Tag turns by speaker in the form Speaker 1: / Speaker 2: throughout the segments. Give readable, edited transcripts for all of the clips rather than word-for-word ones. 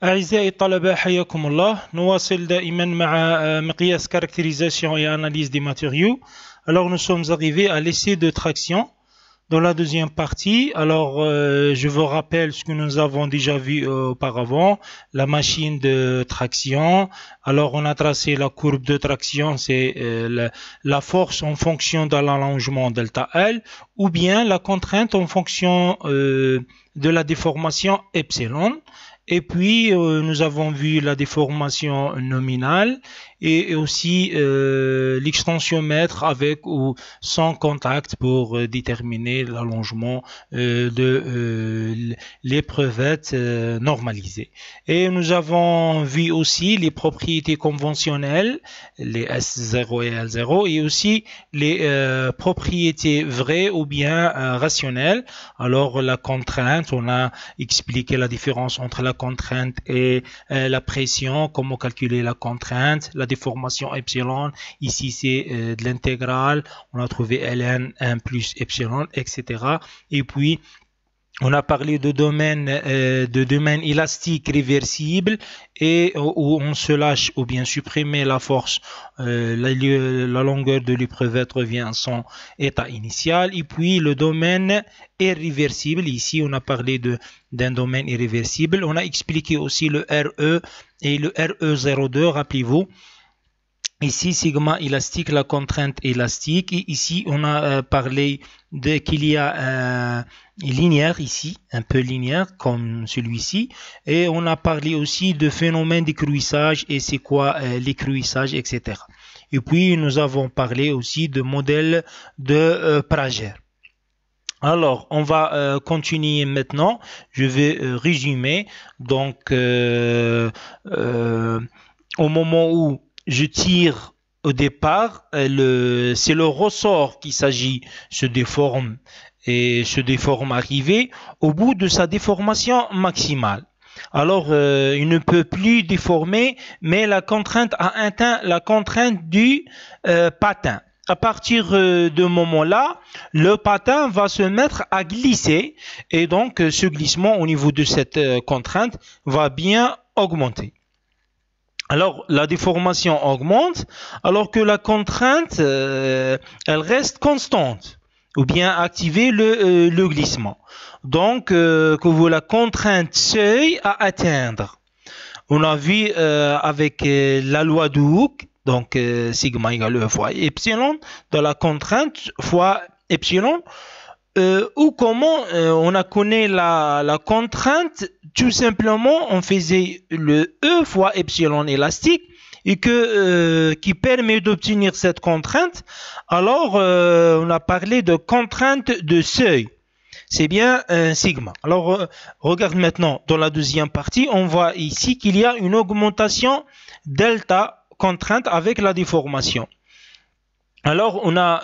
Speaker 1: أعزائي الطلبة حياكم الله. نواصل دائما مع مقياس caractérisation et analyse des matériaux. Alors nous sommes arrivés à l'essai de traction dans la deuxième partie. Alors je vous rappelle ce que nous avons déjà vu auparavant, la machine de traction. Alors on a tracé la courbe de traction, c'est la force en fonction de l'allongement delta L, ou bien la contrainte en fonction de la déformation epsilon. Et puis, nous avons vu la déformation nominale et aussi l'extensiomètre avec ou sans contact pour déterminer l'allongement de l'épreuvette normalisée. Et nous avons vu aussi les propriétés conventionnelles, les S0 et L0, et aussi les propriétés vraies ou bien rationnelles. Alors, la contrainte, on a expliqué la différence entre la contrainte et la pression, comment calculer la contrainte, la déformation epsilon, ici c'est de l'intégrale, on a trouvé ln 1 plus epsilon, etc. Et puis on a parlé de domaine élastique réversible et où on se lâche ou bien supprimer la force, la longueur de l'épreuvette revient à son état initial. Et puis le domaine irréversible, ici on a parlé d'un domaine irréversible. On a expliqué aussi le RE et le RE02, rappelez-vous. Ici, sigma élastique, la contrainte élastique. Et ici, on a parlé qu'il y a linéaire ici, un peu linéaire comme celui-ci. Et on a parlé aussi de phénomène d'écrouissage et c'est quoi l'écrouissage, etc. Et puis, nous avons parlé aussi de modèle de Prager. Alors, on va continuer maintenant. Je vais résumer. Donc, au moment où je tire au départ, c'est le ressort qu'il s'agit, se déforme et se déforme arrivé au bout de sa déformation maximale. Alors, il ne peut plus déformer, mais la contrainte a atteint la contrainte du patin. À partir de ce moment-là, le patin va se mettre à glisser et donc ce glissement au niveau de cette contrainte va bien augmenter. Alors, la déformation augmente, alors que la contrainte, elle reste constante, ou bien activer le glissement. Donc, que la contrainte seuil à atteindre. On a vu avec la loi de Hooke, donc sigma égale E fois epsilon, dans la contrainte fois epsilon, ou comment on a connu la contrainte, tout simplement on faisait le E fois epsilon élastique et qui permet d'obtenir cette contrainte. Alors on a parlé de contrainte de seuil, c'est bien un sigma. Alors regarde maintenant dans la deuxième partie, on voit ici qu'il y a une augmentation delta contrainte avec la déformation. Alors, on a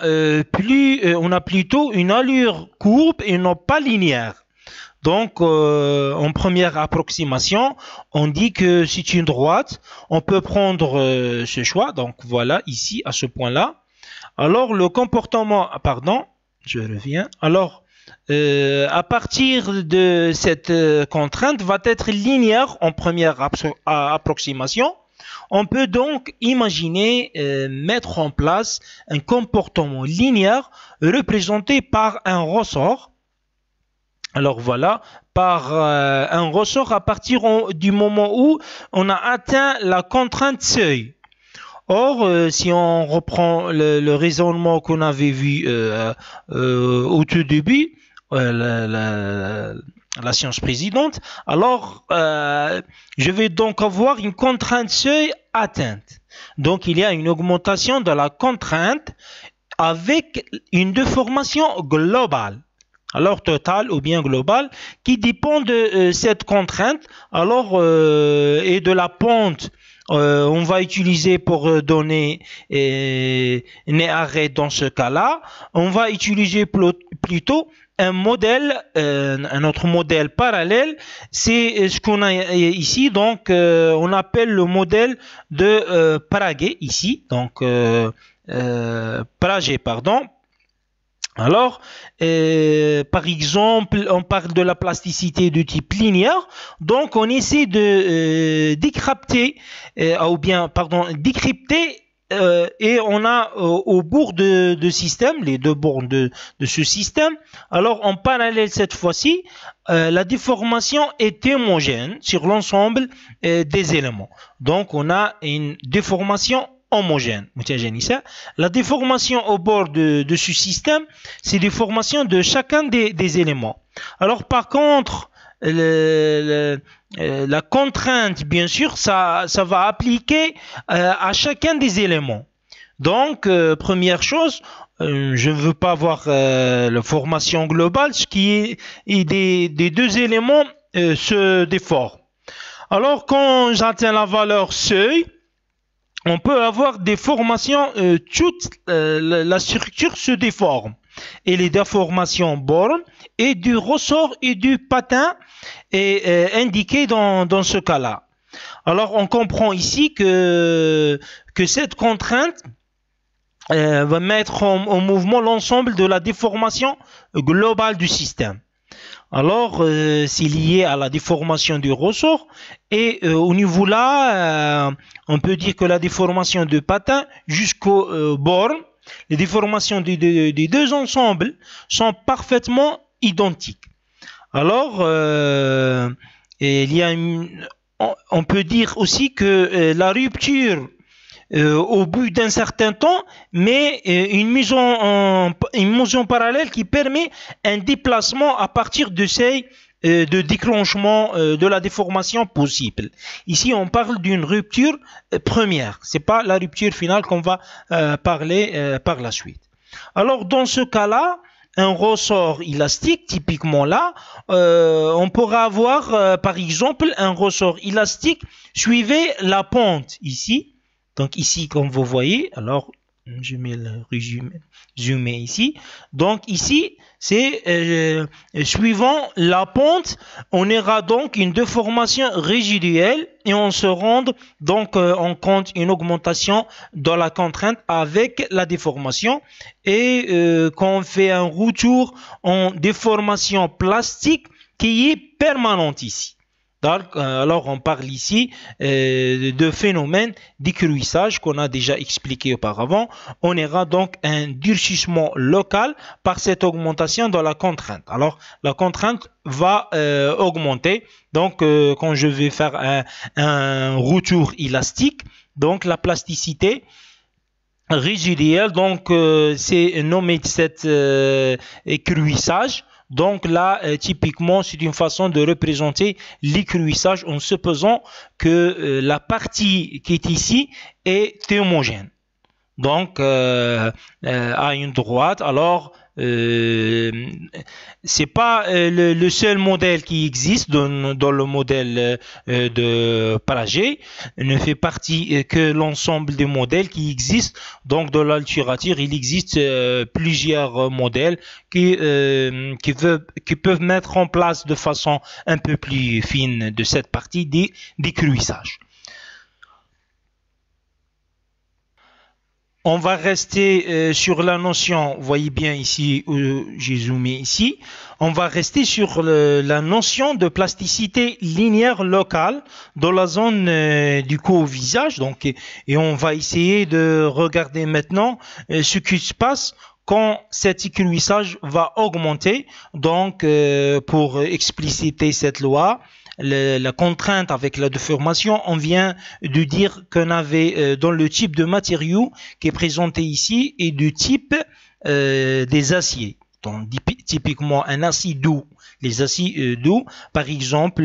Speaker 1: plutôt une allure courbe et non pas linéaire. Donc, en première approximation, on dit que c'est une droite. On peut prendre ce choix. Donc, voilà, ici, à ce point-là. Alors, le comportement, pardon, je reviens. Alors, à partir de cette contrainte, va être linéaire en première approximation. On peut donc imaginer mettre en place un comportement linéaire représenté par un ressort. Alors voilà, par un ressort à partir du moment où on a atteint la contrainte seuil. Or, si on reprend le raisonnement qu'on avait vu au tout début, la science précédente, alors je vais donc avoir une contrainte seuil atteinte. Donc il y a une augmentation de la contrainte avec une déformation globale. Alors totale ou bien globale qui dépend de cette contrainte alors et de la pente. On va utiliser pour donner un arrêt dans ce cas-là. On va utiliser plutôt un modèle, un autre modèle parallèle, c'est ce qu'on a ici. Donc, on appelle le modèle de Prager ici. Donc, Prager, pardon. Alors, par exemple, on parle de la plasticité de type linéaire, donc on essaie de décrypter, ou bien, pardon, décrypter, et on a au bout de système, les deux bornes de ce système, alors en parallèle cette fois-ci, la déformation est homogène sur l'ensemble des éléments. Donc on a une déformation homogène. La déformation au bord de ce système, c'est des formations de chacun des éléments. Alors par contre, la contrainte, bien sûr, ça va appliquer à chacun des éléments. Donc, première chose, je ne veux pas avoir la formation globale, ce qui est des deux éléments se déforment. Alors, quand j'atteins la valeur seuil, on peut avoir des formations, toute la structure se déforme. Et les déformations bornes et du ressort et du patin est indiqué dans ce cas-là. Alors on comprend ici que cette contrainte va mettre en mouvement l'ensemble de la déformation globale du système. Alors, c'est lié à la déformation du ressort et au niveau là, on peut dire que la déformation de patin jusqu'aux bornes, les déformations des deux ensembles sont parfaitement identiques. Alors, il y a on peut dire aussi que la rupture au bout d'un certain temps, mais une mise en parallèle qui permet un déplacement à partir de ces de déclenchement de la déformation possible. Ici, on parle d'une rupture première. C'est pas la rupture finale qu'on va parler par la suite. Alors, dans ce cas-là, un ressort élastique, typiquement là, on pourra avoir, par exemple, un ressort élastique suivez la pente ici. Donc ici, comme vous voyez, alors je mets le résumé ici. Donc ici, c'est suivant la pente, on aura donc une déformation résiduelle et on se rend donc on compte une augmentation dans la contrainte avec la déformation. Et quand on fait un retour en déformation plastique qui est permanente ici. Alors, on parle ici de phénomène d'écrouissage qu'on a déjà expliqué auparavant. On aura donc un durcissement local par cette augmentation de la contrainte. Alors, la contrainte va augmenter. Donc, quand je vais faire un retour élastique, donc la plasticité résiduelle, donc c'est nommé cet écrouissage. Donc là, typiquement, c'est une façon de représenter l'écrouissage en supposant que la partie qui est ici est homogène. Donc, à une droite, alors, c'est pas le seul modèle qui existe dans le modèle de Paraget, ne fait partie que l'ensemble des modèles qui existent. Donc dans la littérature, il existe plusieurs modèles qui peuvent mettre en place de façon un peu plus fine de cette partie d'écrouissage. On va rester sur la notion, vous voyez bien ici où j'ai zoomé ici, on va rester sur la notion de plasticité linéaire locale dans la zone du co-visage. Donc, et on va essayer de regarder maintenant ce qui se passe quand cet écrouissage va augmenter. Donc, pour expliciter cette loi, la contrainte avec la déformation, on vient de dire qu'on avait dans le type de matériau qui est présenté ici et du type des aciers. Donc, typiquement un acier doux. Les aciers doux, par exemple,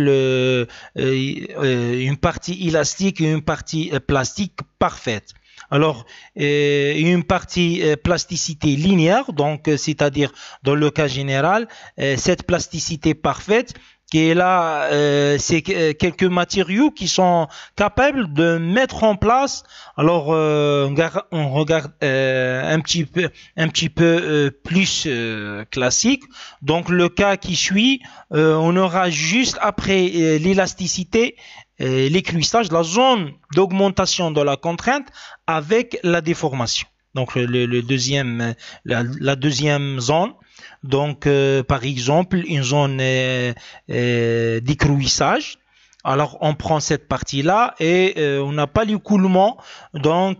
Speaker 1: une partie élastique et une partie plastique parfaite. Alors, une partie plasticité linéaire, donc c'est-à-dire dans le cas général, cette plasticité parfaite qui est là, c'est quelques matériaux qui sont capables de mettre en place. Alors, on regarde un petit peu plus classique. Donc, le cas qui suit, on aura juste après l'élasticité, l'écrouissage, la zone d'augmentation de la contrainte avec la déformation. Donc le deuxième, la deuxième zone. Donc par exemple une zone d'écrouissage. Alors on prend cette partie-là et on n'a pas l'écoulement. Donc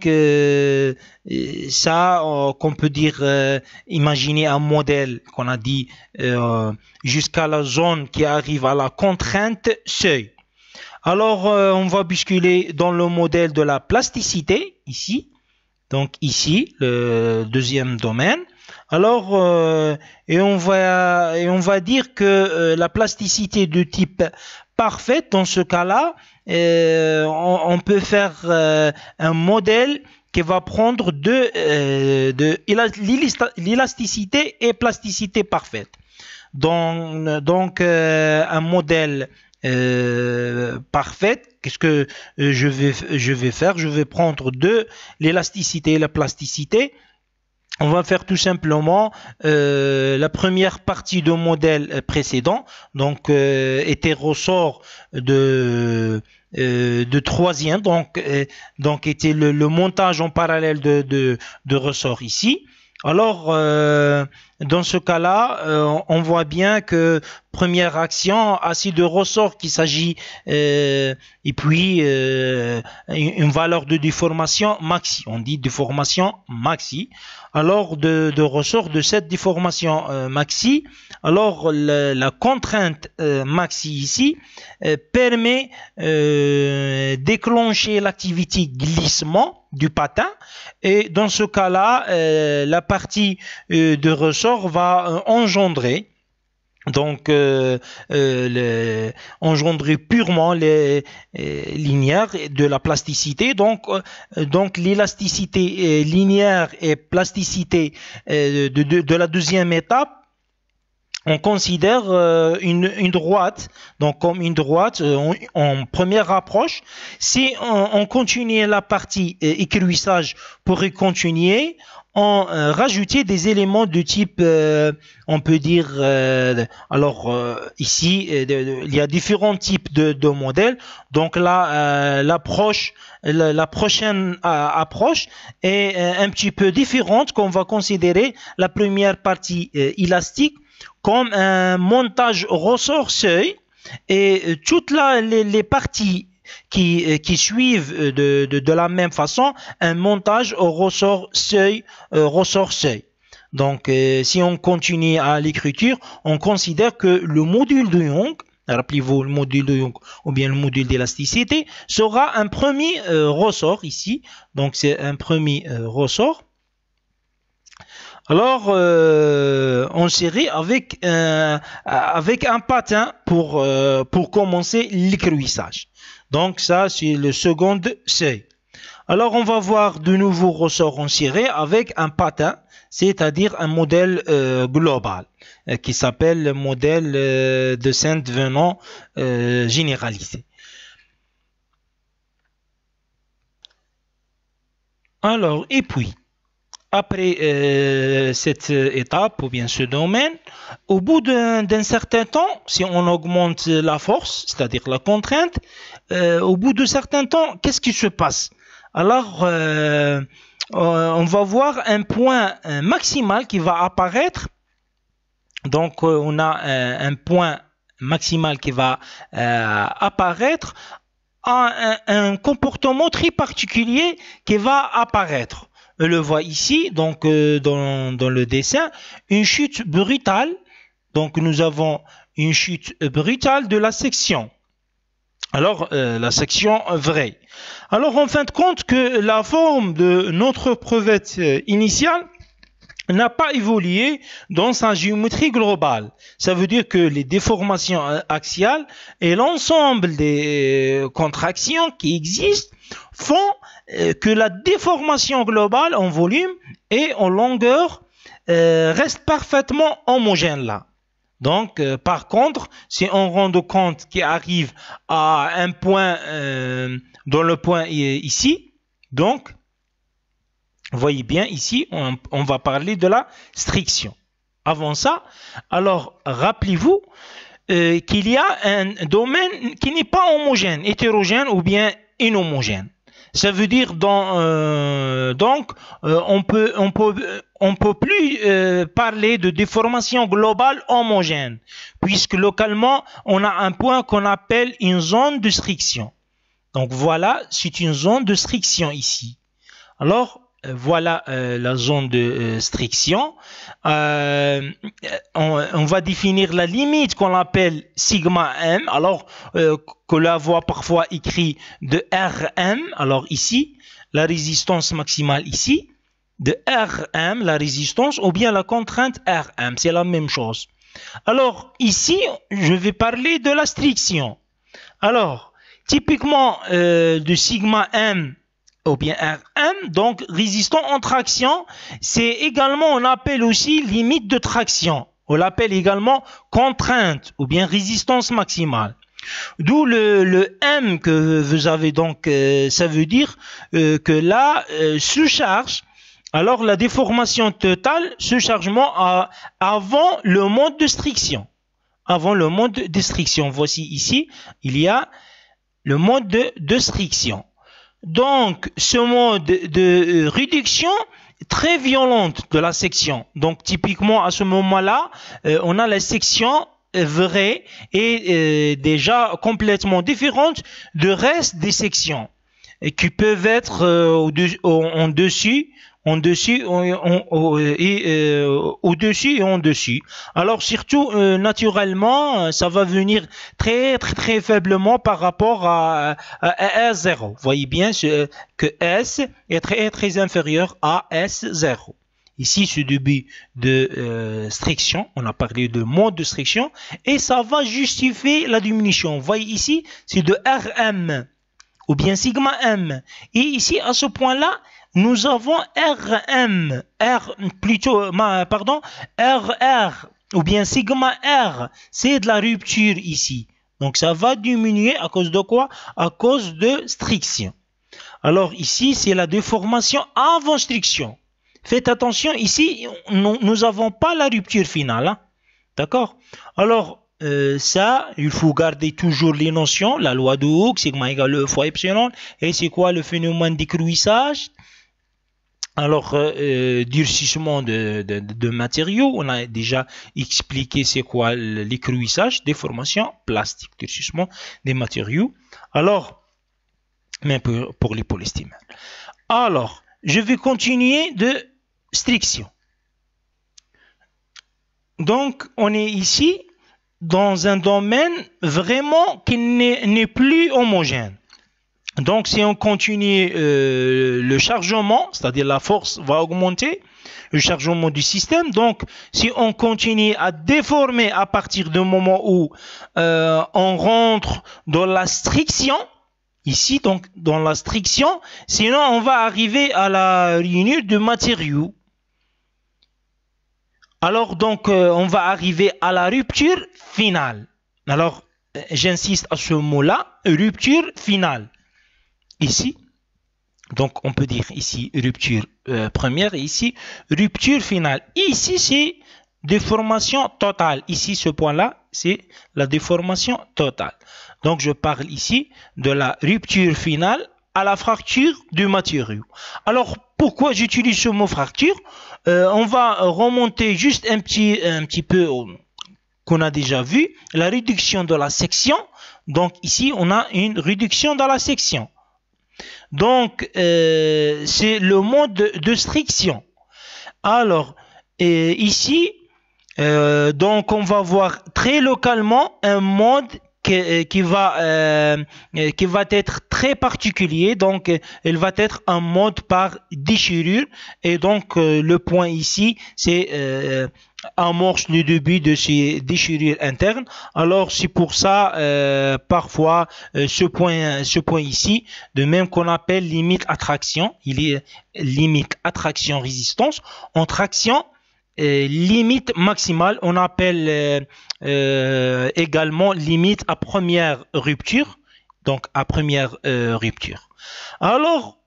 Speaker 1: ça, qu'on peut dire, imaginer un modèle qu'on a dit jusqu'à la zone qui arrive à la contrainte seuil. Alors on va basculer dans le modèle de la plasticité ici. Donc ici, le deuxième domaine. Alors, et on va dire que la plasticité de type parfaite, dans ce cas-là, on peut faire un modèle qui va prendre de l'élasticité et plasticité parfaite. Donc un modèle parfaite, qu'est-ce que je vais faire? Je vais prendre de l'élasticité et la plasticité. On va faire tout simplement la première partie du modèle précédent, donc était ressort de troisième, donc était le montage en parallèle de ressort ici. Alors, dans ce cas-là, on voit bien que première action, assis de ressort qu'il s'agit, et puis une valeur de déformation maxi. On dit déformation maxi. Alors, de ressort de cette déformation maxi, alors la contrainte maxi ici permet déclencher l'activité glissement du patin, et dans ce cas-là, la partie de ressort va engendrer, donc engendrer purement les linéaires de la plasticité. Donc l'élasticité linéaire et plasticité de la deuxième étape, on considère une droite, donc comme une droite en première approche. Si on continue la partie écrouissage, pour y continuer, on rajouter des éléments de type, on peut dire, ici, il y a différents types de modèles. Donc là, la prochaine approche est un petit peu différente, qu'on va considérer la première partie élastique comme un montage ressort seuil, et toutes les parties qui suivent de la même façon un montage au ressort seuil, Donc si on continue à l'écriture, on considère que le module de Young, rappelez-vous le module de Young ou bien le module d'élasticité, sera un premier ressort ici. Donc c'est un premier ressort. Alors, on serait avec un patin pour commencer l'écrouissage. Donc ça, c'est le second seuil. Alors, on va voir de nouveaux ressorts en ciré avec un patin, c'est-à-dire un modèle global qui s'appelle le modèle de Saint-Venant généralisé. Alors, et puis, après cette étape ou bien ce domaine, au bout d'un certain temps, si on augmente la force, c'est-à-dire la contrainte, au bout de certain temps, qu'est-ce qui se passe? Alors, on va voir un point maximal qui va apparaître. Donc, on a un point maximal qui va apparaître, un comportement très particulier qui va apparaître. On le voit ici, donc dans le dessin, une chute brutale. Donc nous avons une chute brutale de la section. Alors la section vraie. Alors en fin de compte que la forme de notre crevette initiale n'a pas évolué dans sa géométrie globale. Ça veut dire que les déformations axiales et l'ensemble des contractions qui existent font que la déformation globale en volume et en longueur reste parfaitement homogène là. Donc, par contre, si on rend compte qu'il arrive à un point, dans le point ici, donc, vous voyez bien ici, on va parler de la striction. Avant ça, alors, rappelez-vous qu'il y a un domaine qui n'est pas homogène, hétérogène ou bien inhomogène. Ça veut dire on peut plus parler de déformation globale homogène, puisque localement, on a un point qu'on appelle une zone de striction. Donc voilà, c'est une zone de striction ici. Alors, voilà la zone de striction. On va définir la limite qu'on appelle sigma m. Alors, que la voit parfois écrit de Rm. Alors ici, la résistance maximale ici, de Rm, la résistance, ou bien la contrainte Rm. C'est la même chose. Alors, ici, je vais parler de la striction. Alors, typiquement, de sigma m, ou bien Rm, donc résistant en traction, c'est également, on appelle aussi limite de traction. On l'appelle également contrainte, ou bien résistance maximale. D'où le M que vous avez donc, ça veut dire que là, sous charge, alors la déformation totale, ce chargement avant le mode de striction. Avant le mode de striction. Voici ici, il y a le mode de striction. Donc, ce mode de réduction très violente de la section. Donc, typiquement, à ce moment-là, on a la section vraie et déjà complètement différente du reste des sections et qui peuvent être au-dessus et en dessus. Alors surtout naturellement, ça va venir très faiblement par rapport à S0. Vous voyez bien que S est très inférieur à S0. Ici, ce début de striction, on a parlé de mode de striction, et ça va justifier la diminution. Vous voyez ici, c'est de Rm, ou bien sigma m. Et ici, à ce point-là, nous avons Rm, RR, ou bien sigma R, c'est de la rupture ici. Donc ça va diminuer à cause de quoi? À cause de striction. Alors ici, c'est la déformation avant striction. Faites attention, ici, nous n'avons pas la rupture finale. Hein? D'accord? Alors, ça, il faut garder toujours les notions. La loi de Hooke, sigma égale E fois epsilon. Et c'est quoi le phénomène d'écrouissage? Alors, durcissement de matériaux, on a déjà expliqué c'est quoi l'écrouissage, déformation plastique, durcissement des matériaux. Alors, même pour les polystimères. Alors, je vais continuer de striction. Donc, on est ici dans un domaine vraiment qui n'est plus homogène. Donc, si on continue le chargement, c'est-à-dire la force va augmenter, le chargement du système. Donc, si on continue à déformer à partir du moment où on rentre dans la striction, ici, donc, dans la striction, sinon on va arriver à la réunion de matériaux. Alors, donc, on va arriver à la rupture finale. Alors, j'insiste à ce mot-là, rupture finale. Ici, donc on peut dire ici rupture première et ici rupture finale. Ici, c'est déformation totale. Ici, ce point-là, c'est la déformation totale. Donc, je parle ici de la rupture finale à la fracture du matériau. Alors, pourquoi j'utilise ce mot fracture? On va remonter juste un petit peu qu'on a déjà vu, la réduction de la section. Donc, ici, on a une réduction dans la section. Donc, c'est le mode de striction. Alors, ici, donc on va voir très localement un mode qui va être très particulier. Donc, elle va être un mode par déchirure. Et donc, le point ici, c'est amorce le début de ces déchirures internes. Alors, c'est pour ça, parfois, ce point ici, de même qu'on appelle limite attraction, il est limite attraction-résistance. En traction, limite maximale, on appelle également limite à première rupture. Donc, à première rupture. Alors,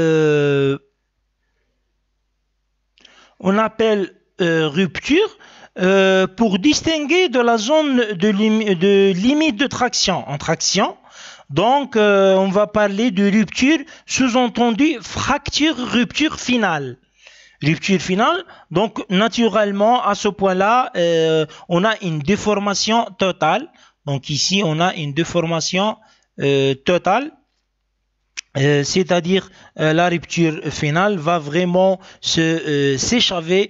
Speaker 1: on appelle rupture pour distinguer de la zone de limite de traction. En traction, Donc, on va parler de rupture, sous-entendu fracture, rupture finale. Rupture finale, donc naturellement, à ce point-là, on a une déformation totale. Donc ici, on a une déformation totale. C'est-à-dire la rupture finale va vraiment s'échaver.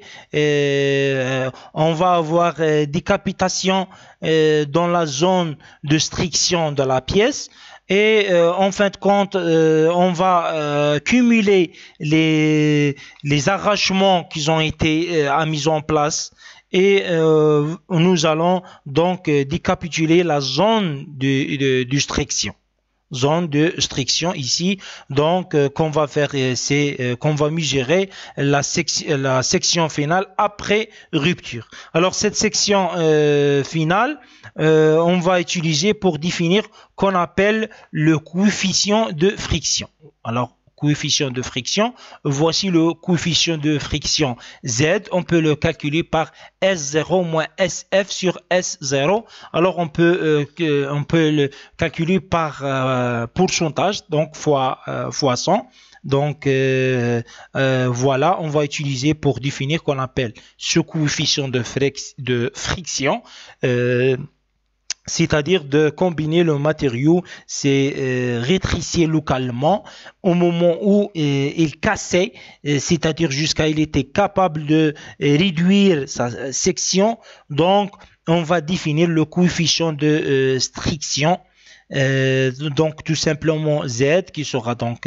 Speaker 1: On va avoir décapitation dans la zone de striction de la pièce. Et en fin de compte, on va cumuler les arrachements qui ont été mis en place. Et nous allons donc décapituler la zone de striction. Zone de striction ici, donc qu'on va faire, c'est qu'on va mesurer la section finale après rupture. Alors cette section finale, on va utiliser pour définir qu'on appelle le coefficient de friction. Alors coefficient de friction, voici le coefficient de friction Z, on peut le calculer par S0 moins SF sur S0. Alors on peut le calculer par pourcentage, donc fois 100. Donc voilà, on va utiliser pour définir qu'on appelle ce coefficient de friction, c'est-à-dire de combiner le matériau, c'est rétrécir localement au moment où il cassait, c'est-à-dire jusqu'à il était capable de réduire sa section. Donc on va définir le coefficient de striction. Donc tout simplement Z qui sera donc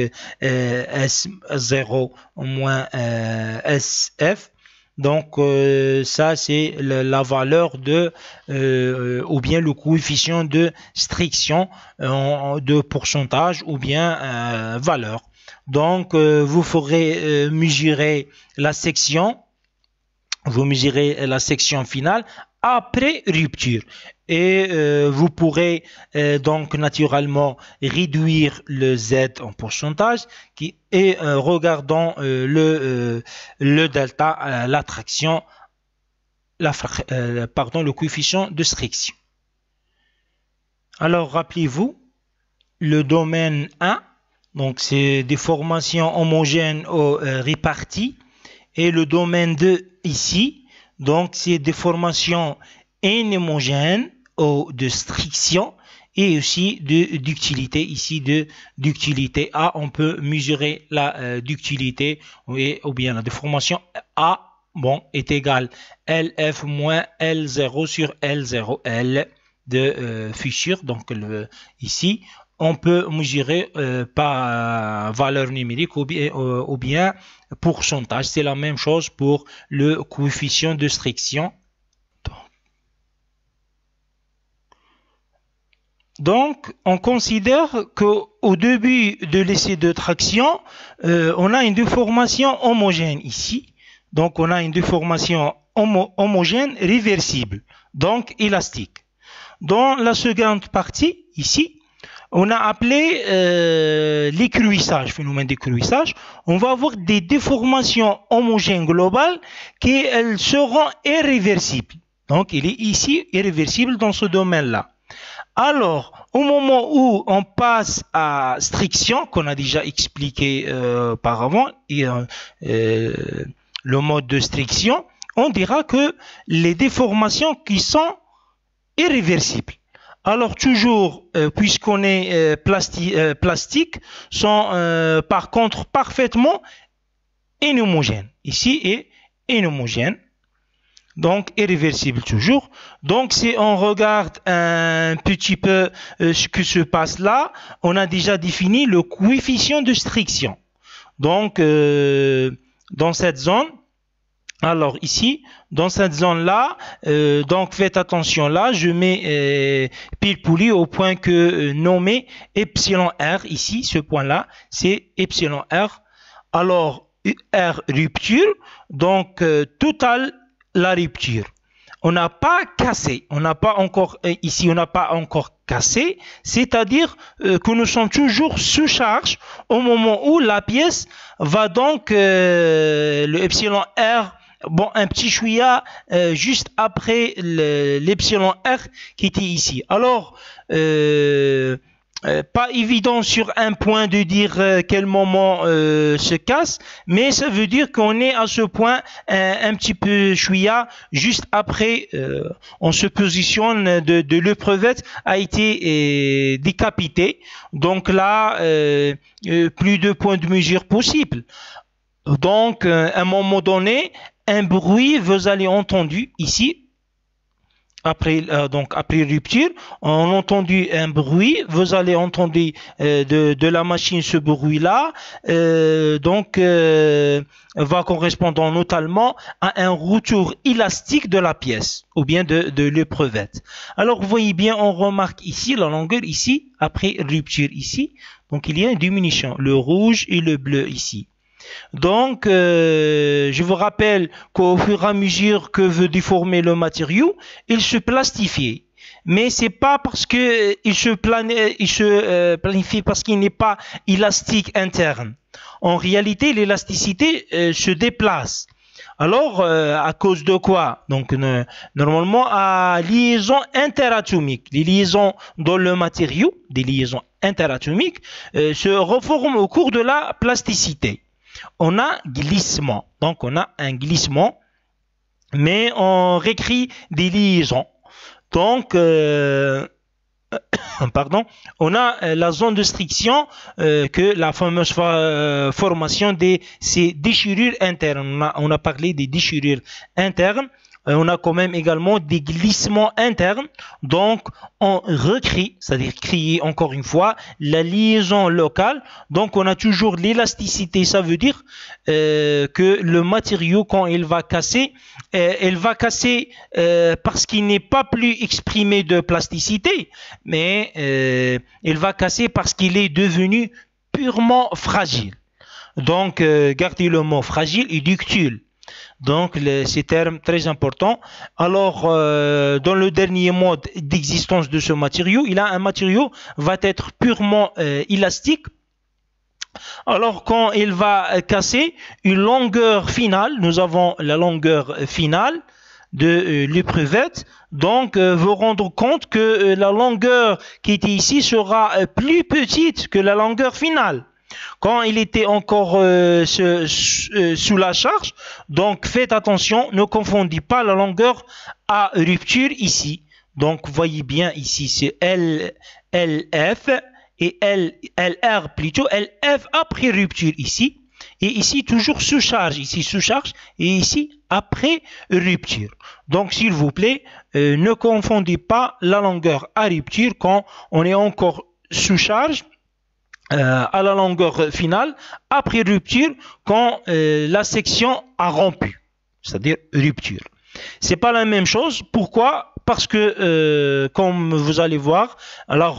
Speaker 1: S0 moins SF. Donc ça c'est la valeur de ou bien le coefficient de striction de pourcentage ou bien valeur. Donc vous ferez mesurer la section, vous mesurez la section finale après rupture. Et vous pourrez donc naturellement réduire le Z en pourcentage et regardant le delta, l'attraction, le coefficient de striction. Alors rappelez-vous, le domaine 1, donc c'est des formations homogènes réparties, et le domaine 2 ici, donc c'est des formations inhomogènes de striction et aussi de ductilité. Ici de ductilité A, on peut mesurer la ductilité ou bien la déformation A est égal LF moins L0 sur L0 L de fissure. Donc ici on peut mesurer par valeur numérique ou bien pourcentage. C'est la même chose pour le coefficient de striction. Donc, on considère qu'au début de l'essai de traction, on a une déformation homogène ici. Donc, on a une déformation homogène réversible, donc élastique. Dans la seconde partie, ici, on a appelé l'écrouissage, phénomène d'écrouissage. On va avoir des déformations homogènes globales qui elles seront irréversibles. Donc, il est ici irréversible dans ce domaine-là. Alors, au moment où on passe à striction, qu'on a déjà expliqué auparavant, le mode de striction, on dira que les déformations qui sont irréversibles. Alors toujours, puisqu'on est plastique, sont par contre parfaitement inhomogènes. Ici est inhomogène. Donc irréversible toujours. Donc si on regarde un petit peu ce qui se passe là, on a déjà défini le coefficient de striction. Donc dans cette zone, alors ici, dans cette zone-là, donc faites attention là, je mets pile poulie au point que nommé epsilon R, ici, ce point-là, c'est epsilon R. Alors, R rupture, donc total la rupture. On n'a pas cassé, on n'a pas encore, ici on n'a pas encore cassé, c'est-à-dire que nous sommes toujours sous charge au moment où la pièce va donc, le epsilon R, un petit chouïa juste après l'epsilon R qui était ici. Alors, pas évident sur un point de dire quel moment se casse, mais ça veut dire qu'on est à ce point un petit peu chouïa, juste après on se positionne de l'épreuvette a été décapité. Donc là, plus de points de mesure possible. Donc, à un moment donné, un bruit, vous allez entendre ici, après rupture, on a entendu un bruit, vous allez entendre de la machine ce bruit-là, va correspondre notamment à un retour élastique de la pièce ou bien de l'épreuvette. Alors vous voyez bien, on remarque ici la longueur ici, après rupture ici, donc il y a une diminution, le rouge et le bleu ici. Donc, je vous rappelle qu'au fur et à mesure que veut déformer le matériau, il se plastifie. Mais c'est pas parce que il se planifie parce qu'il n'est pas élastique interne. En réalité, l'élasticité se déplace. Alors, à cause de quoi? Donc, normalement, à liaison interatomique, les liaisons dans le matériau, des liaisons interatomiques, se reforment au cours de la plasticité. On a glissement. Donc, on a un glissement, mais on réécrit des liaisons. Donc, pardon, on a la zone de striction que la fameuse formation ces déchirures internes. On a parlé des déchirures internes. On a quand même également des glissements internes. Donc, on recrée, c'est-à-dire créer encore une fois la liaison locale. Donc, on a toujours l'élasticité. Ça veut dire que le matériau, quand il va casser parce qu'il n'est pas plus exprimé de plasticité, mais il va casser parce qu'il est devenu purement fragile. Donc, gardez le mot fragile et ductile. Donc, ces termes très importants. Alors, dans le dernier mode d'existence de ce matériau, un matériau va être purement élastique. Alors, quand il va casser une longueur finale, nous avons la longueur finale de l'épreuvette. Donc, vous rendre compte que la longueur qui était ici sera plus petite que la longueur finale. Quand il était encore sous la charge, donc faites attention, ne confondez pas la longueur à rupture ici. Donc, voyez bien ici, c'est LF et LR plutôt, LF après rupture ici. Et ici, toujours sous charge, ici sous charge, et ici, après rupture. Donc, s'il vous plaît, ne confondez pas la longueur à rupture quand on est encore sous charge, à la longueur finale, après rupture, quand la section a rompu, c'est-à-dire rupture. C'est pas la même chose. Pourquoi? Parce que, comme vous allez voir, alors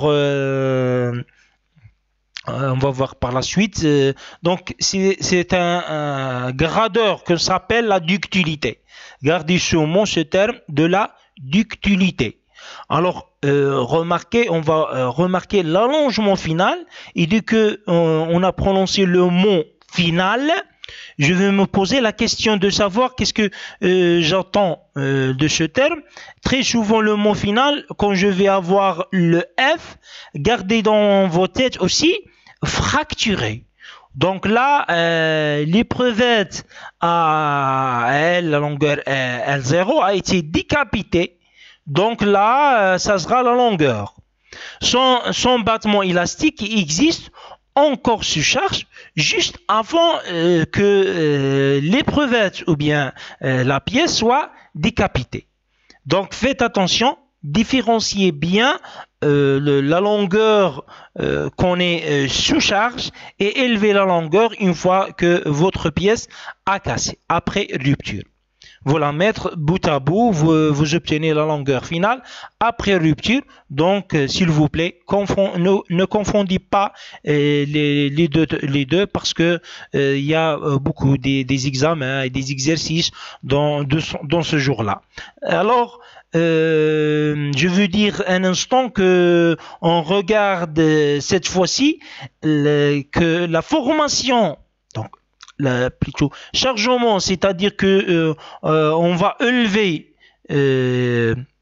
Speaker 1: on va voir par la suite. Donc, c'est un gradeur que s'appelle la ductilité. Gardez sur moi ce terme de la ductilité. Alors, on va remarquer l'allongement final. Et dès que on a prononcé le mot final, je vais me poser la question de savoir qu'est-ce que j'entends de ce terme. Très souvent, le mot final, quand je vais avoir le F, gardez dans vos têtes aussi, fracturé. Donc là, l'épreuvette à L, la longueur L0 a été décapitée. Donc là, ça sera la longueur. Son battement élastique existe encore sous charge juste avant que l'épreuvette ou bien la pièce soit décapitée. Donc faites attention, différenciez bien la longueur qu'on est sous charge et élevez la longueur une fois que votre pièce a cassé, après rupture. Vous la mettre bout à bout, vous obtenez la longueur finale après rupture. Donc, s'il vous plaît, ne confondez pas les deux parce que il y a beaucoup des examens et des exercices dans ce jour-là. Alors, je veux dire un instant que on regarde cette fois-ci que la formation, donc plutôt chargement, c'est-à-dire que on va élever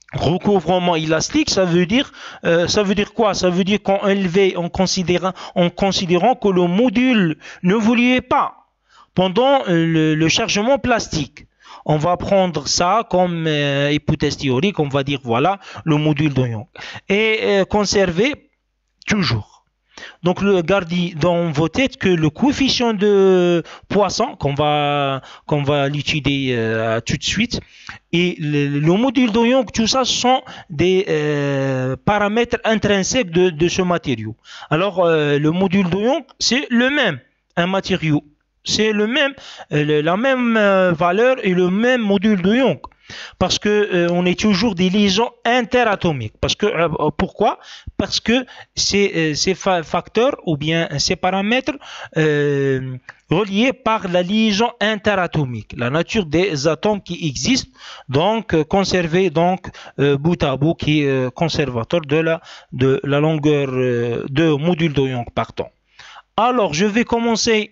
Speaker 1: Recouvrement élastique, ça veut dire quoi? Ça veut dire qu'on élevait en considérant que le module n'évoluait pas pendant le chargement plastique. On va prendre ça comme hypothèse théorique, on va dire voilà le module de Young et conserver toujours. Donc, gardez dans vos têtes que le coefficient de Poisson, qu'on va l'étudier tout de suite, et le module de Young, tout ça sont des paramètres intrinsèques de ce matériau. Alors, le module de Young, c'est le même, un matériau. C'est le même, la même valeur et le même module de Young. Parce que on est toujours des liaisons interatomiques. Pourquoi? Parce que ces facteurs ou bien ces paramètres reliés par la liaison interatomique, la nature des atomes qui existent, donc conservés donc bout à bout, qui est conservateur de la longueur de module de Young, pardon. Alors je vais commencer.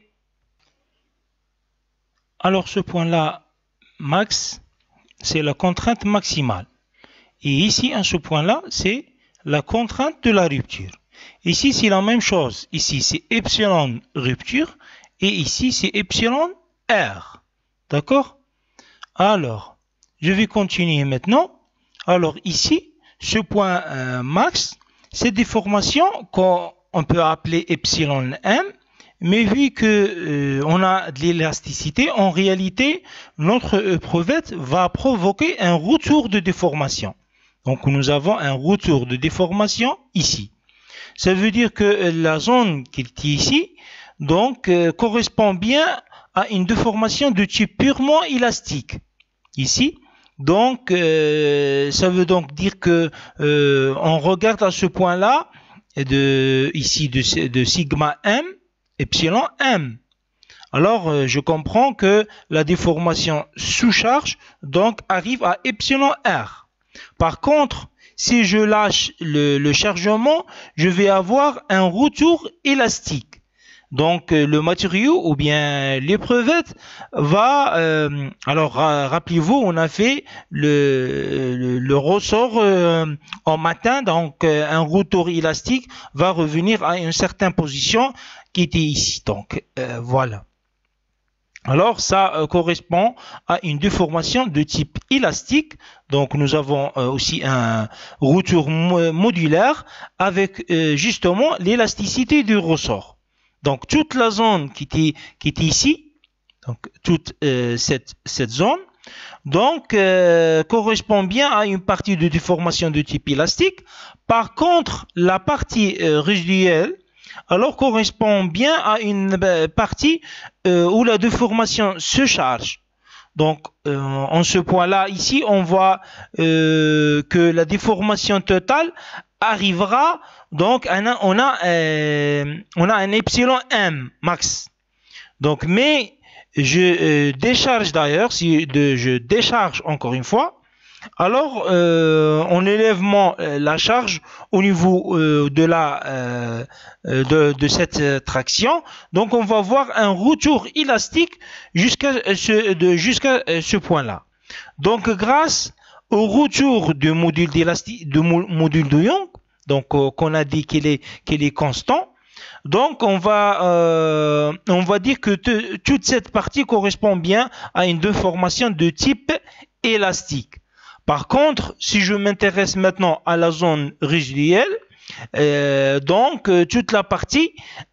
Speaker 1: Alors ce point-là, max, c'est la contrainte maximale. Et ici, à ce point-là, c'est la contrainte de la rupture. Ici, c'est la même chose. Ici, c'est epsilon rupture. Et ici, c'est epsilon R. D'accord? Alors, je vais continuer maintenant. Alors, ici, ce point max, c'est des formations qu'on peut appeler epsilon M. Mais vu que on a de l'élasticité, en réalité, notre éprouvette va provoquer un retour de déformation. Donc, nous avons un retour de déformation ici. Ça veut dire que la zone qui est ici, donc, correspond bien à une déformation de type purement élastique. Ici. Donc, ça veut donc dire que on regarde à ce point-là, ici de sigma M, epsilon M. Alors, je comprends que la déformation sous charge donc arrive à epsilon R. Par contre, si je lâche le chargement, je vais avoir un retour élastique. Donc, le matériau ou bien l'épreuvette va... alors, rappelez-vous, on a fait le ressort en matin. Donc, un retour élastique va revenir à une certaine position qui était ici. Donc, voilà. Alors, ça correspond à une déformation de type élastique. Donc, nous avons aussi un retour modulaire avec justement l'élasticité du ressort. Donc, toute la zone qui était ici, donc toute cette zone, donc correspond bien à une partie de déformation de type élastique. Par contre, la partie résiduelle, alors correspond bien à une partie où la déformation se charge. Donc, en ce point-là, ici, on voit que la déformation totale arrivera, donc on a un epsilon M max. Donc, mais je décharge d'ailleurs, si je décharge encore une fois, alors en élèvement la charge au niveau de cette traction, donc on va voir un retour élastique jusqu'à ce point-là. Donc grâce au retour du module de Young, donc qu'on a dit qu'il est constant, donc on va dire que toute cette partie correspond bien à une déformation de type élastique. Par contre, si je m'intéresse maintenant à la zone résiduelle, donc toute la partie,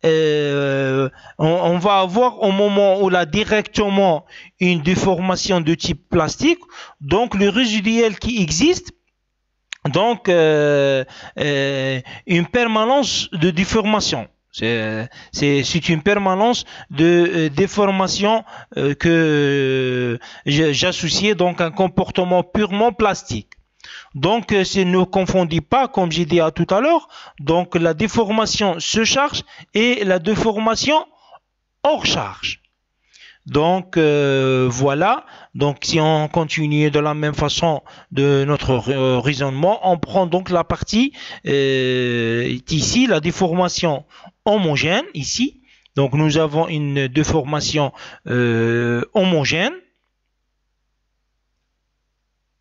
Speaker 1: on va avoir au moment où là directement une déformation de type plastique, donc le résiduel qui existe, donc une permanence de déformation. C'est une permanence de déformation que j'associais donc à un comportement purement plastique. Donc, ne confondez pas, comme j'ai dit tout à l'heure, donc la déformation se charge et la déformation hors charge. Donc voilà, donc si on continue de la même façon de notre raisonnement, on prend donc la partie ici, la déformation homogène ici. Donc nous avons une déformation homogène.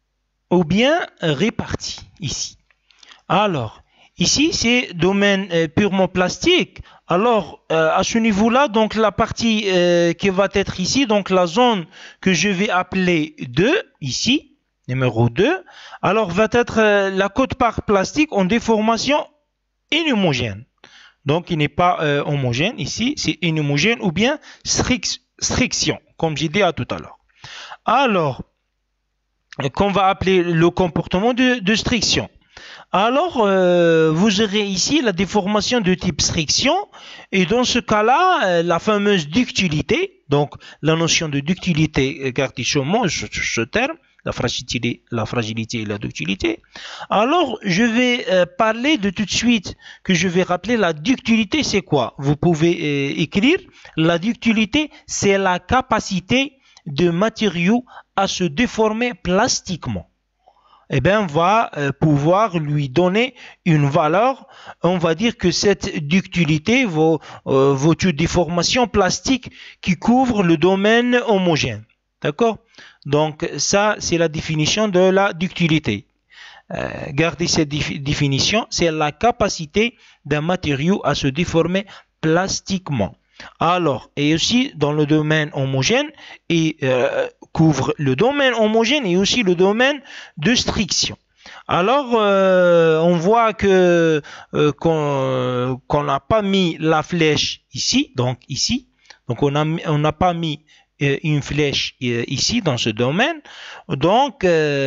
Speaker 1: ou bien réparti ici. Alors, ici, c'est domaine purement plastique. Alors, à ce niveau-là, donc la partie qui va être ici, donc la zone que je vais appeler 2, ici, numéro 2, alors va être la quote-part plastique en déformation inhomogène. Donc, il n'est pas homogène ici, c'est inhomogène ou bien striction, comme j'ai dit à tout à l'heure. Alors, qu'on va appeler le comportement de striction. Alors, vous aurez ici la déformation de type striction et dans ce cas-là, la fameuse ductilité, donc la notion de ductilité, gardez chaudement ce terme, la fragilité et la ductilité. Alors, je vais parler de tout de suite que je vais rappeler la ductilité, c'est quoi? Vous pouvez écrire, la ductilité, c'est la capacité de matériaux à se déformer plastiquement. Eh bien, on va pouvoir lui donner une valeur. On va dire que cette ductilité vaut une déformation plastique qui couvre le domaine homogène. D'accord? Donc, ça, c'est la définition de la ductilité. Gardez cette définition. C'est la capacité d'un matériau à se déformer plastiquement. Alors, et aussi dans le domaine homogène, et couvre le domaine homogène et aussi le domaine de striction. Alors, on voit que qu'on n'a pas mis la flèche ici, donc ici. Donc, on n'a pas mis une flèche ici dans ce domaine. Donc,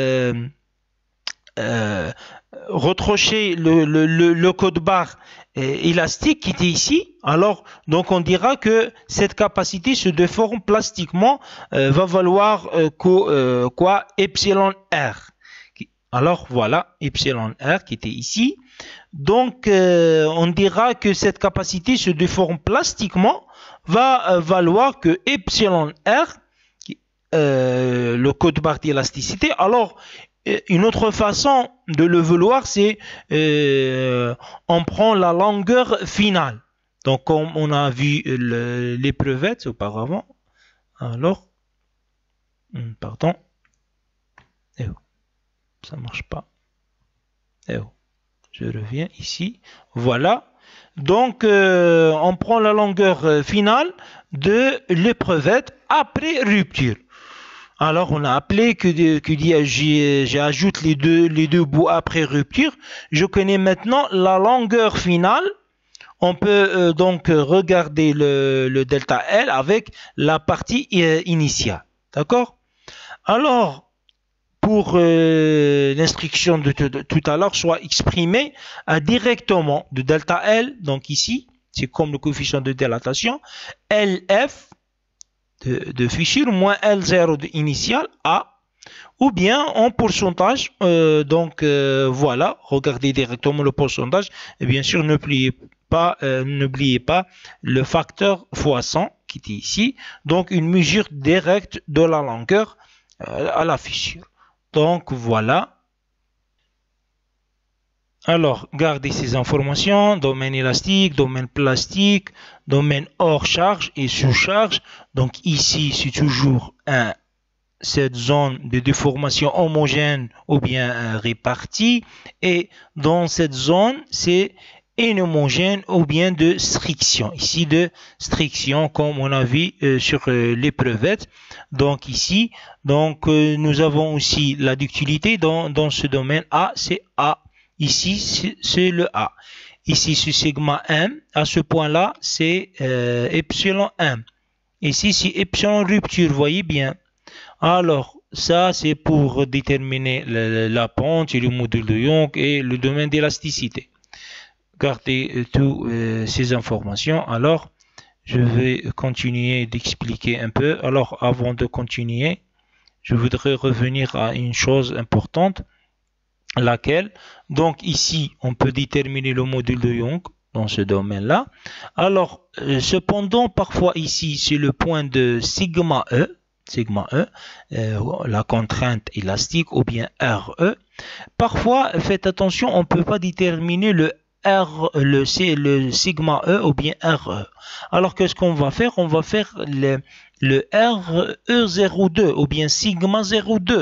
Speaker 1: retrancher le code barre élastique qui était ici, alors donc on dira que cette capacité se déforme plastiquement va valoir quoi epsilon r. Alors voilà epsilon r qui était ici. Donc on dira que cette capacité se déforme plastiquement va valoir que epsilon r, le code barre d'élasticité. Alors une autre façon de le vouloir, c'est on prend la longueur finale. Donc, comme on a vu l'épreuvette auparavant, alors, pardon, ça marche pas. Je reviens ici. Voilà. Donc, on prend la longueur finale de l'épreuvette après rupture. Alors, on a appelé que j'ajoute les deux bouts après rupture. Je connais maintenant la longueur finale. On peut donc regarder le delta L avec la partie initiale. D'accord? Alors, pour l'instruction de tout à l'heure, soit exprimée directement de delta L, donc ici, c'est comme le coefficient de dilatation, LF de fissure moins L0 de initial A, ou bien en pourcentage. Donc voilà, regardez directement le pourcentage. Et bien sûr, n'oubliez pas le facteur fois 100 qui est ici. Donc une mesure directe de la longueur à la fissure. Donc voilà. Alors, gardez ces informations, domaine élastique, domaine plastique, domaine hors charge et sous charge. Donc ici, c'est toujours cette zone de déformation homogène ou bien répartie. Et dans cette zone, c'est inhomogène ou bien de striction. Ici, de striction, comme on a vu sur l'épreuvette. Donc ici, donc, nous avons aussi la ductilité dans ce domaine A, c'est A. Ici, c'est le A. Ici, c'est sigma M. À ce point-là, c'est epsilon M. Ici, c'est epsilon rupture. Vous voyez bien. Alors, ça, c'est pour déterminer la pente et le module de Young et le domaine d'élasticité. Gardez toutes ces informations. Alors, je vais continuer d'expliquer un peu. Alors, avant de continuer, je voudrais revenir à une chose importante. Laquelle, donc ici, on peut déterminer le module de Young dans ce domaine-là. Alors, cependant, parfois ici, c'est le point de sigma E, la contrainte élastique ou bien RE. Parfois, faites attention, on ne peut pas déterminer le sigma E ou bien RE. Alors, qu'est-ce qu'on va faire? On va faire le RE02 ou bien sigma 02.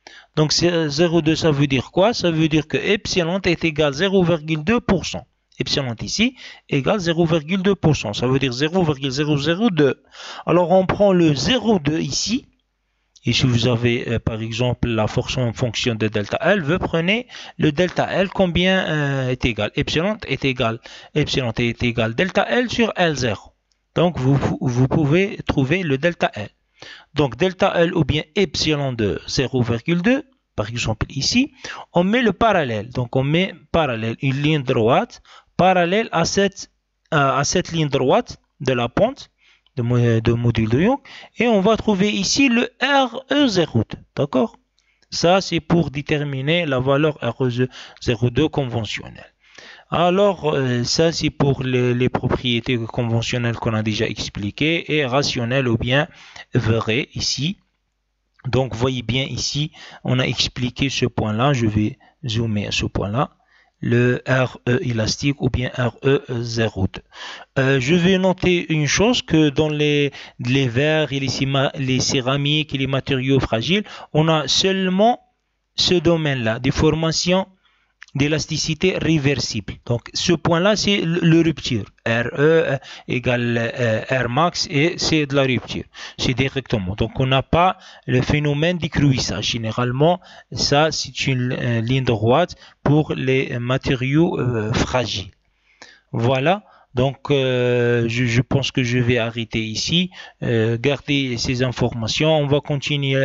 Speaker 1: Donc 0,2, ça veut dire quoi? Ça veut dire que epsilon est égal à 0,2%. Epsilon ici égale 0,2%. Ça veut dire 0,002. Alors on prend le 0,2 ici. Et si vous avez par exemple la fonction de delta L, vous prenez le delta L, combien est égal? Epsilon est égal delta L sur L0. Donc vous pouvez trouver le delta L. Donc delta L ou bien epsilon de 0,2, par exemple ici, on met le parallèle. Donc on met parallèle, une ligne droite, parallèle à cette ligne droite de la pente de module de Young, et on va trouver ici le RE02, d'accord? Ça c'est pour déterminer la valeur RE02 conventionnelle. Alors ça c'est pour les propriétés conventionnelles qu'on a déjà expliquées, et rationnelles ou bien vraies ici. Donc voyez bien ici, on a expliqué ce point là, je vais zoomer à ce point là, le RE élastique ou bien RE02. Je vais noter une chose, que dans les verres et les céramiques et les matériaux fragiles, on a seulement ce domaine-là, des formations d'élasticité réversible. Donc ce point-là, c'est le rupture. RE égale R max, et c'est de la rupture. C'est directement. Donc on n'a pas le phénomène d'écrouissage. Généralement, ça c'est une ligne droite pour les matériaux fragiles. Voilà. Donc je pense que je vais arrêter ici. Gardez ces informations. On va continuer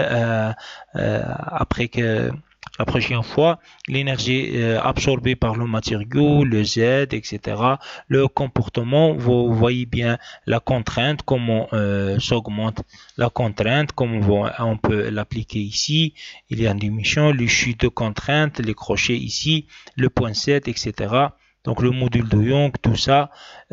Speaker 1: après que... La prochaine fois, l'énergie absorbée par le matériau, le Z, etc. Le comportement, vous voyez bien la contrainte, comment s'augmente la contrainte, comment on peut l'appliquer ici. Il y a une diminution, les chutes de contrainte, les crochets ici, le point 7, etc. Donc le module de Young, tout ça.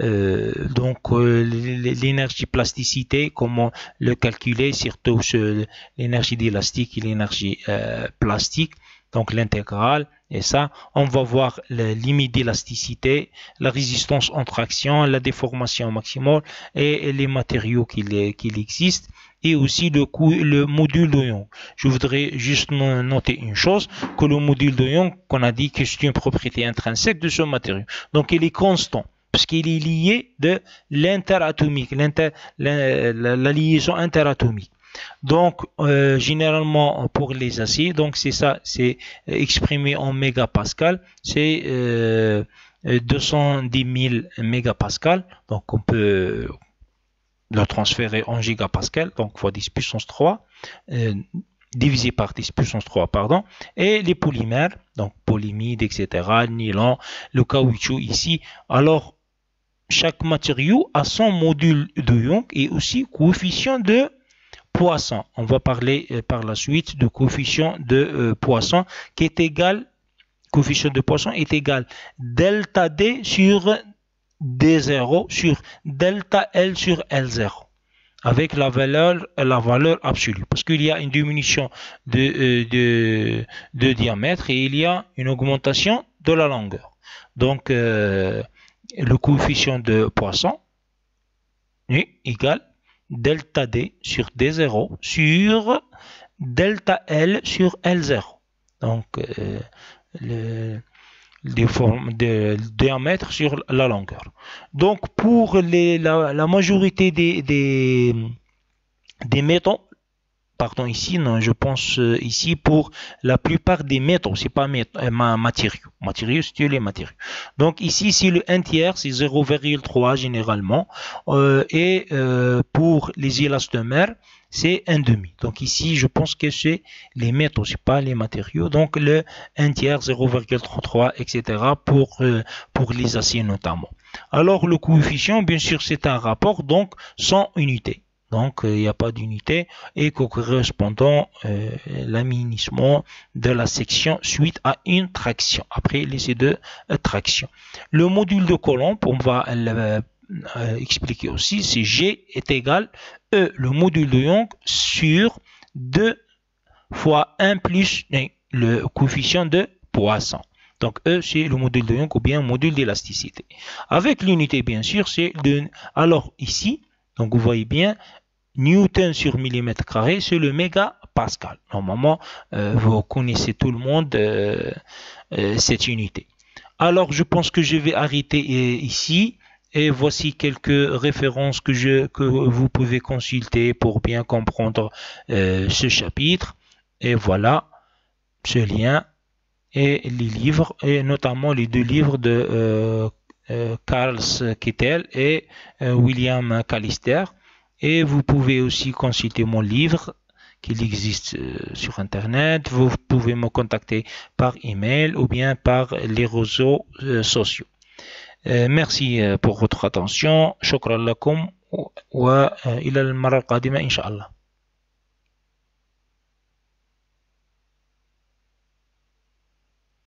Speaker 1: L'énergie plasticité, comment le calculer, surtout l'énergie d'élastique et l'énergie plastique. Donc l'intégrale, et ça, on va voir la limite d'élasticité, la résistance en traction, la déformation maximale et les matériaux qu'il existe, et aussi le module de Young. Je voudrais juste noter une chose, que le module de Young, qu'on a dit que c'est une propriété intrinsèque de ce matériau. Donc il est constant, parce qu'il est lié de l'interatomique, la liaison interatomique. Donc généralement pour les aciers, donc c'est ça, c'est exprimé en mégapascal, c'est 210 000 mégapascal. Donc on peut le transférer en gigapascal, donc fois 10 puissance 3 divisé par 10 puissance 3, pardon. Et les polymères, donc polyimide, etc., nylon, le caoutchouc ici. Alors chaque matériau a son module de Young et aussi coefficient de Poisson. On va parler par la suite de coefficient de Poisson qui est égal, coefficient de Poisson est égal delta D sur D0 sur delta L sur L0 avec la valeur absolue, parce qu'il y a une diminution de diamètre et il y a une augmentation de la longueur. Donc le coefficient de Poisson est égal delta D sur D0 sur delta L sur L0. Donc, le diamètre sur la longueur. Donc, pour la majorité des métaux, pardon, ici, non, je pense ici pour la plupart des métaux, c'est pas matériaux. Matériaux, c'est les matériaux. Donc ici, c'est le 1 tiers, c'est 0,3 généralement. Et pour les élastomères, c'est 1 demi. Donc ici, je pense que c'est les métaux, c'est pas les matériaux. Donc le 1 tiers, 0,33, etc. pour les aciers notamment. Alors le coefficient, bien sûr, c'est un rapport, donc sans unité. Donc, il n'y a pas d'unité et correspondant l'aminissement de la section suite à une traction, après l'essai de traction. Le module de Coulomb, on va expliquer aussi, c'est G est égal E, le module de Young, sur 2 fois 1 plus le coefficient de Poisson. Donc, E, c'est le module de Young ou bien module d'élasticité. Avec l'unité, bien sûr, c'est de... Alors, ici, donc vous voyez bien, Newton sur millimètre carré, c'est le Pascal. Normalement, vous connaissez tout le monde cette unité. Alors, je pense que je vais arrêter ici. Et voici quelques références que vous pouvez consulter pour bien comprendre ce chapitre. Et voilà ce lien et les livres, et notamment les deux livres de Carl Kittel et William Callister. Et vous pouvez aussi consulter mon livre qu'il existe sur Internet. Vous pouvez me contacter par email ou bien par les réseaux sociaux. Merci pour votre attention. شكرا لكم وإلى المرة القادمة إن شاء الله.